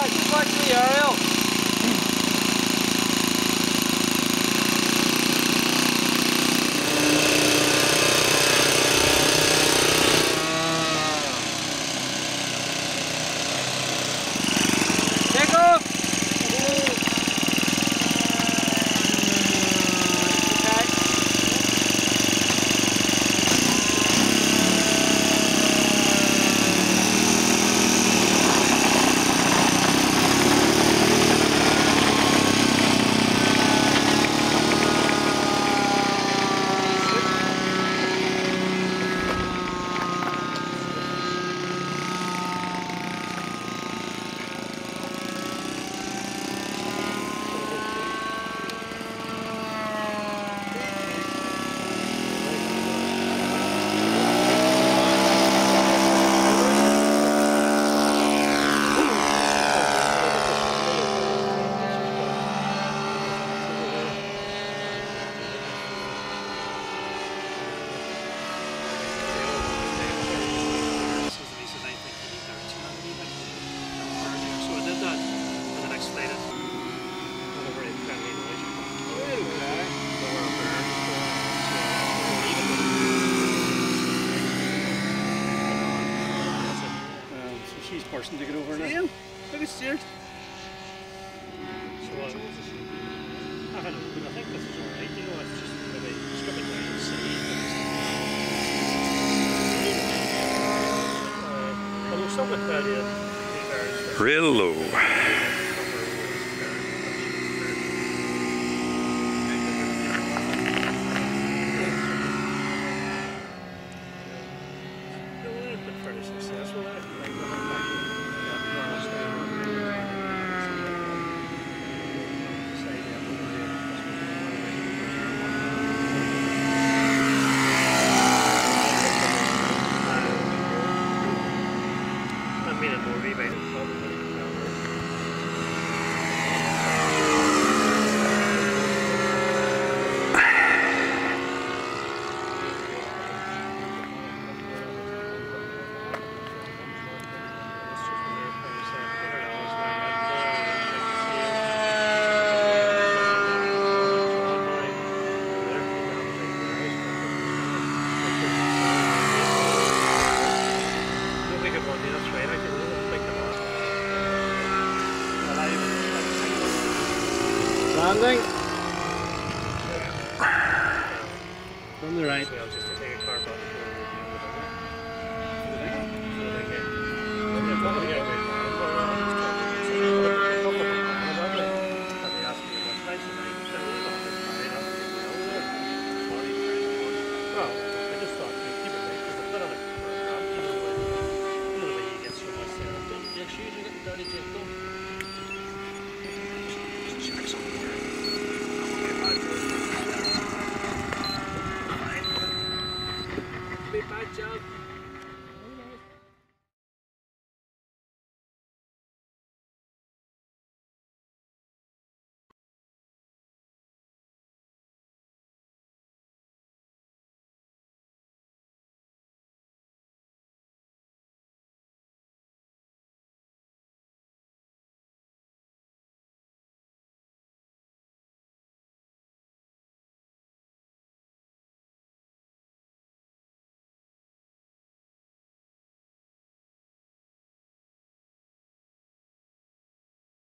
Just watch the aerial. Take off. She's forcing to get over now. Look at Stuart. So, I think this is alright, you know, it's just maybe strip it down and see. Although some would tell you Real low. fairly successful at it. Landing. From the right. Your shoes are getting dirty, Jake, though.